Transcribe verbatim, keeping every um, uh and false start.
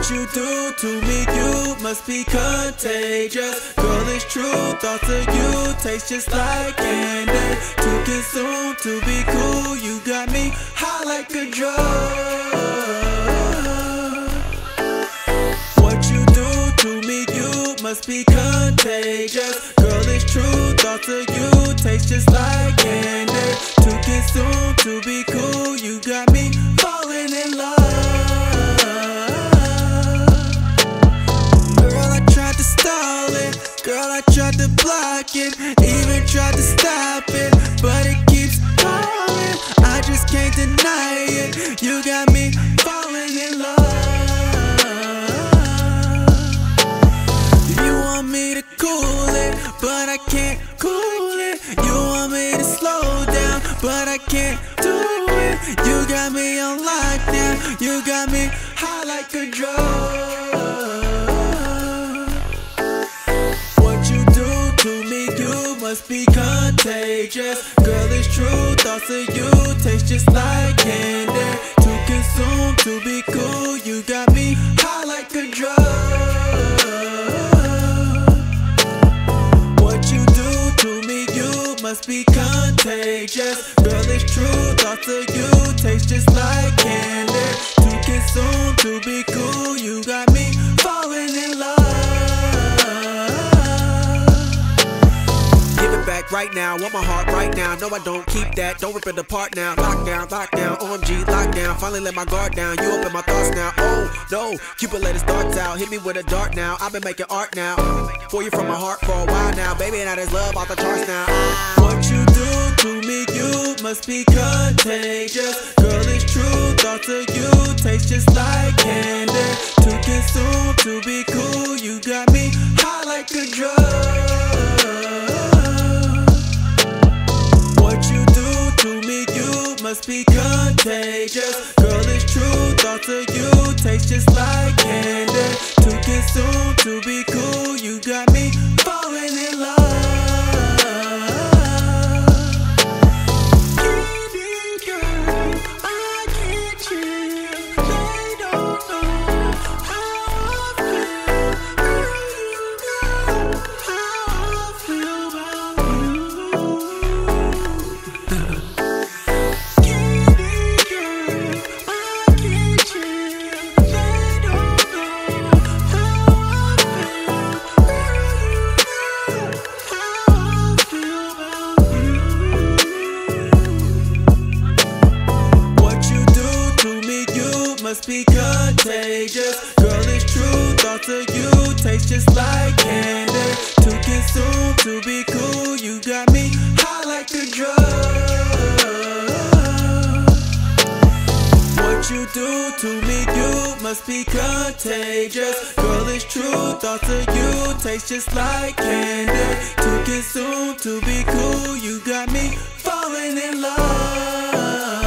What you do to me, you must be contagious. Girl, it's true, thoughts of you taste just like candy. To consume, to be cool, you got me high like a drug. What you do to me, you must be contagious. Girl, it's true, thoughts of you taste just like candy. To consume, to be cool, you got me falling in love. Girl, I tried to block it, even tried to stop it, but it keeps calling. I just can't deny it. You got me falling in love. You want me to cool it, but I can't cool it. You want me to slow down, but I can't do it. You got me on lockdown. You got me high like a drug. Must be contagious. Girl, it's true, thoughts of you taste just like candy. To consume, to be cool, you got me high like a drug. What you do to me, you must be contagious. Girl, it's true, thoughts of you taste just like candy. To consume, to be cool, you got me falling in love. Back right now, want my heart right now. No, I don't keep that, don't rip it apart now. Lockdown, lockdown, O M G, lockdown. Finally let my guard down, you open my thoughts now. Oh, no, Cupid let his darts out. Hit me with a dart now, I've been making art now. For you from my heart for a while now. Baby, now there's love off the charts now. What you do to me, you must be contagious. Girl, it's true, thoughts of you taste just like candy. To consume, to be cool, you got me high like a drug. Must be contagious. Girl, it's true, thoughts of you taste just like candy. To consume, to be cool, you got me falling in love. Candy girl, I can't chill. They don't know how I feel. Girl, you know how I feel about you. Must be contagious. Girl, it's true, thoughts of you taste just like candy. To consume, to be cool, you got me high like a drug. What you do to me, you must be contagious. Girl, it's true, thoughts of you taste just like candy. To consume, to be cool, you got me falling in love.